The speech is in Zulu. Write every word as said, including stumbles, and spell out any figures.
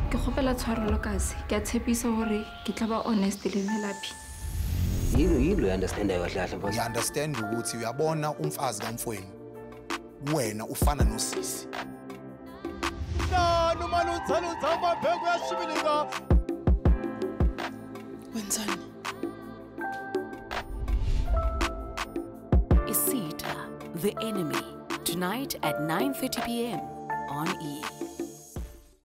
Ke kgopela tshwarelo kasi. Ke a tshepisa hore ke tla ba honest le Melapi. Yilo yilo understand kahle kahle boss. I understand ukuthi uyabona umfazi kamfweni. Wena ufana nosisi. Na noma luthalo uthamba pheko yashibilika. Wenzani? Isitha, the enemy. Tonight at nine thirty p m on E!